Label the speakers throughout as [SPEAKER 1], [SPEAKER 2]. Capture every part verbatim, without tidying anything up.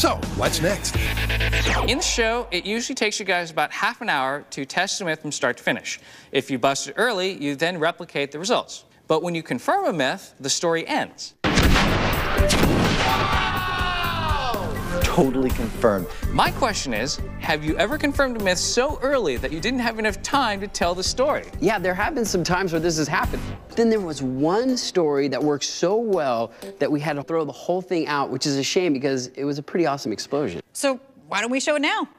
[SPEAKER 1] So, what's next?
[SPEAKER 2] In the show, it usually takes you guys about half an hour to test a myth from start to finish. If you bust it early, you then replicate the results. But when you confirm a myth, the story ends.
[SPEAKER 3] Totally confirmed.
[SPEAKER 2] My question is, have you ever confirmed a myth so early that you didn't have enough time to tell the story?
[SPEAKER 4] Yeah, there have been some times where this has happened. Then there was one story that worked so well that we had to throw the whole thing out, which is a shame because it was a pretty awesome explosion.
[SPEAKER 5] So why don't we show it now?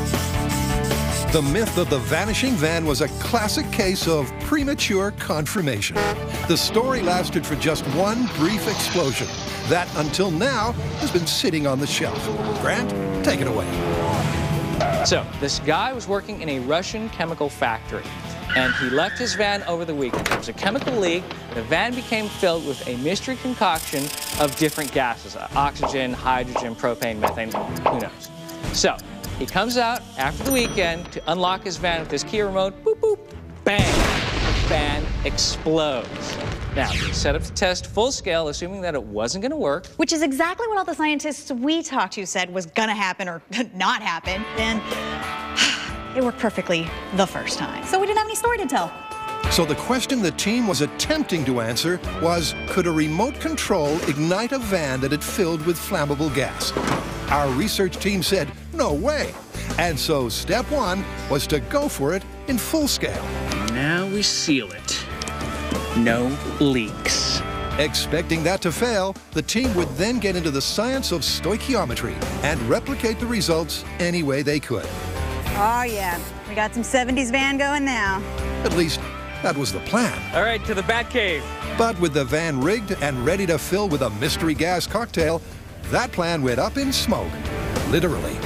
[SPEAKER 1] The myth of the vanishing van was a classic case of premature confirmation. The story lasted for just one brief explosion that, until now, has been sitting on the shelf. Grant, take it away.
[SPEAKER 2] So, this guy was working in a Russian chemical factory, and he left his van over the weekend. There was a chemical leak. The van became filled with a mystery concoction of different gases, uh, oxygen, hydrogen, propane, methane, who knows. So, he comes out after the weekend to unlock his van with his key remote, boop, boop, bang, the van explodes. Now, he set up to test full scale, assuming that it wasn't gonna work.
[SPEAKER 5] Which is exactly what all the scientists we talked to said was gonna happen or not happen. And it worked perfectly the first time. So we didn't have any story to tell.
[SPEAKER 1] So the question the team was attempting to answer was, could a remote control ignite a van that had filled with flammable gas? Our research team said, no way. And so step one was to go for it in full scale.
[SPEAKER 2] Now we seal it. No leaks.
[SPEAKER 1] Expecting that to fail, the team would then get into the science of stoichiometry and replicate the results any way they could.
[SPEAKER 5] Oh yeah, we got some seventies van going now.
[SPEAKER 1] At least, that was the plan.
[SPEAKER 2] All right, to the Batcave.
[SPEAKER 1] But with the van rigged and ready to fill with a mystery gas cocktail, that plan went up in smoke, literally.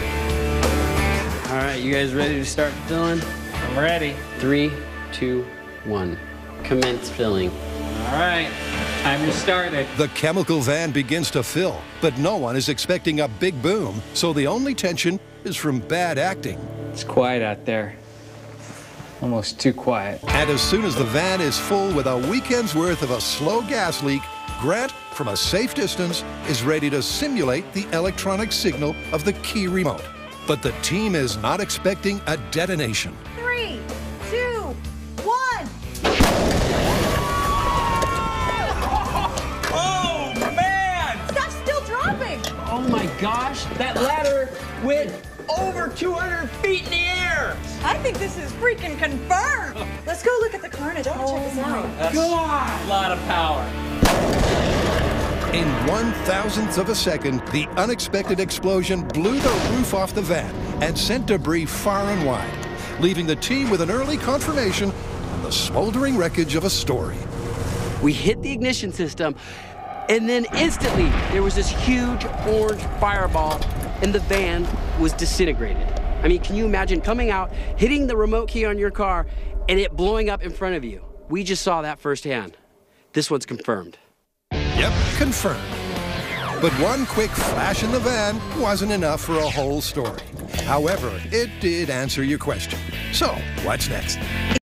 [SPEAKER 4] All right, you guys ready to start filling?
[SPEAKER 2] I'm ready.
[SPEAKER 4] Three, two, one. Commence filling.
[SPEAKER 2] All right, time to start it.
[SPEAKER 1] The chemical van begins to fill, but no one is expecting a big boom, so the only tension is from bad acting.
[SPEAKER 2] It's quiet out there. Almost too quiet.
[SPEAKER 1] And as soon as the van is full with a weekend's worth of a slow gas leak, Grant, from a safe distance, is ready to simulate the electronic signal of the key remote. But the team is not expecting a detonation.
[SPEAKER 5] Three, two, one.
[SPEAKER 6] Oh, man!
[SPEAKER 5] Stuff's still dropping.
[SPEAKER 6] Oh, my gosh. That ladder went over two hundred feet in the air.
[SPEAKER 5] I think this is freaking confirmed. Let's go look at the carnage. I want to check this out.
[SPEAKER 6] That's
[SPEAKER 2] God.
[SPEAKER 6] a lot of power.
[SPEAKER 1] In one thousandth of a second, the unexpected explosion blew the roof off the van and sent debris far and wide, leaving the team with an early confirmation and the smoldering wreckage of a story.
[SPEAKER 4] We hit the ignition system, and then instantly there was this huge orange fireball, and the van was disintegrated. I mean, can you imagine coming out, hitting the remote key on your car, and it blowing up in front of you? We just saw that firsthand. This one's confirmed.
[SPEAKER 1] Yep, confirmed. But one quick flash in the van wasn't enough for a whole story. However, it did answer your question. So, what's next?